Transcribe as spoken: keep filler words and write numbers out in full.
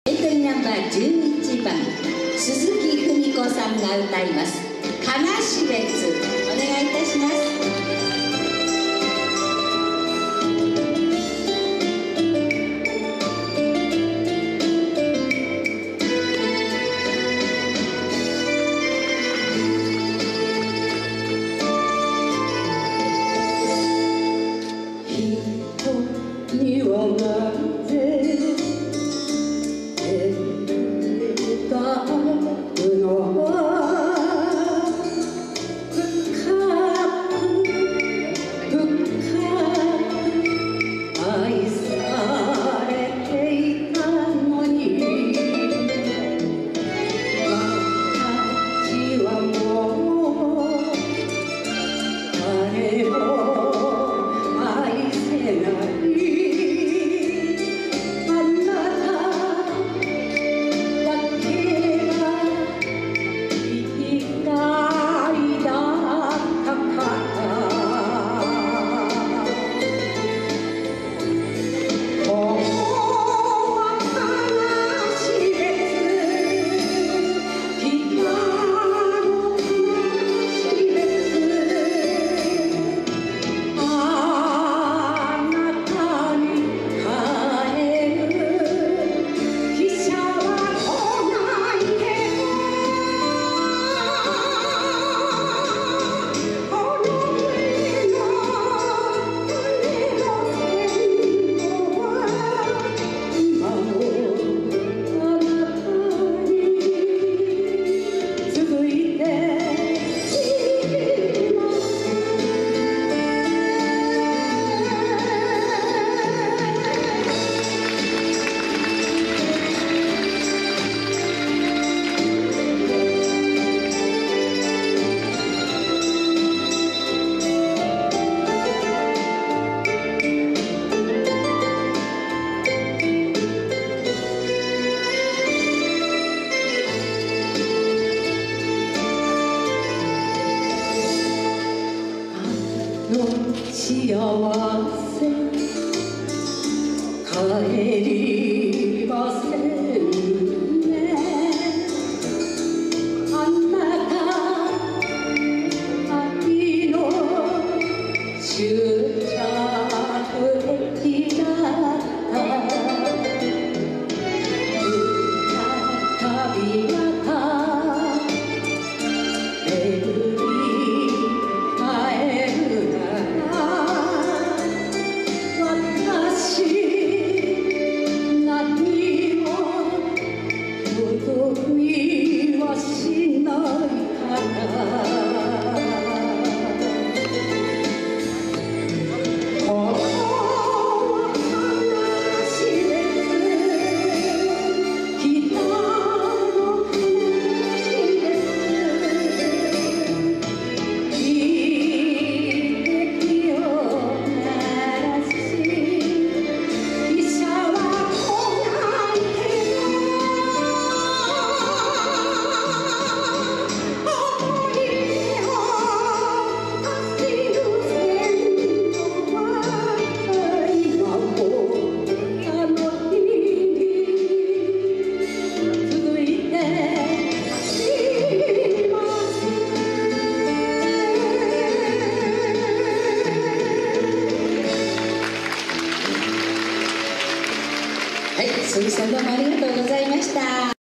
エントリーナンバーじゅういちばん、鈴木文子さんが歌います「かなしべつ」。お願いいたします。 にはなぜ歌うのは深く深く愛されていたのに私はもう誰も愛せない。幸せ帰りませんね。あなた秋の終着駅だった再びまた巡り会えるなはい、鈴木さんどうもありがとうございました。